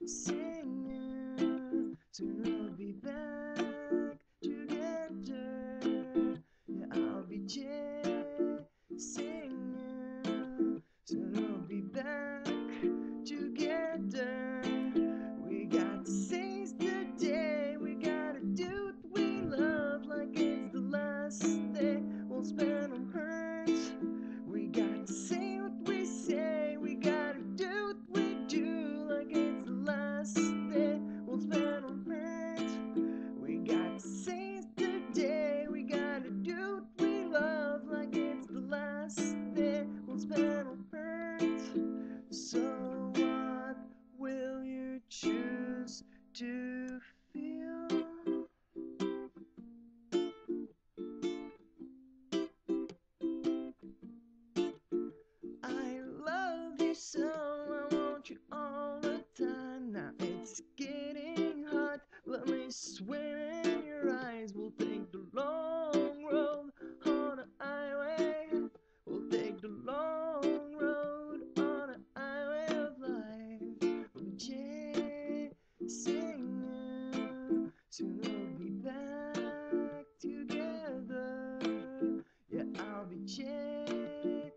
singing. Soon we'll be back together. Yeah, I'll be singing. Soon we'll be back together. We got to seize the day. We gotta do what we love like it's the last day we'll spend on hurt. We got to say what we say. We gotta do what we do like it's the last day we'll spend on hurt. We got to seize the day. We gotta do what we love like it's the last day we'll spend on hurt. So what will you choose to feel? I love you so, I want you all the time. Now it's getting hot, let me swim in your eyes. We'll take the long road on the highway. We'll take the long road on the highway of life. We'll be singing. Soon we'll be back together. Yeah, I'll be singing.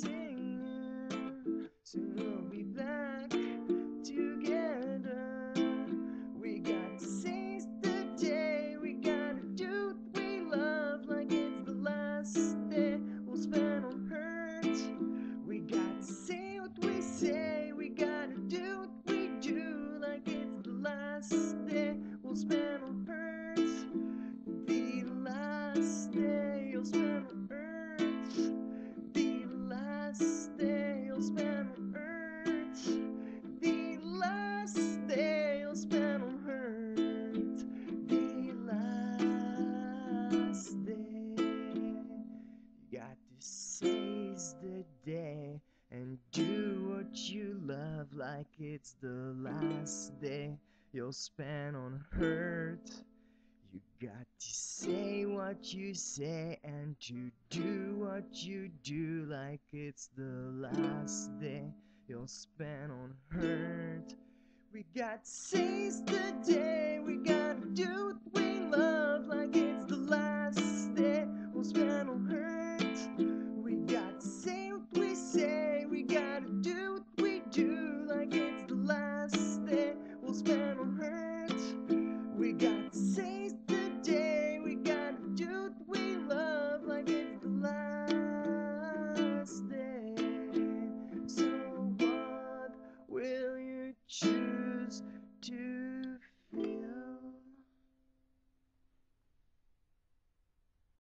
Soon we'll be back together. We got to seize the day. We gotta do what we love like it's the last day we'll spend on hurt. We got to say what we say. We gotta do what we do like it's the last day we'll spend on hurt. The last day you'll spend on earth. The last day you'll spend on earth. The last day you'll spend on earth. The last day. You got to seize the day and do what you love like it's the last day you'll spend on hurt. You got to say what you say and to do what you do like it's the last day you'll spend on hurt. We got to seize the day. We gotta do what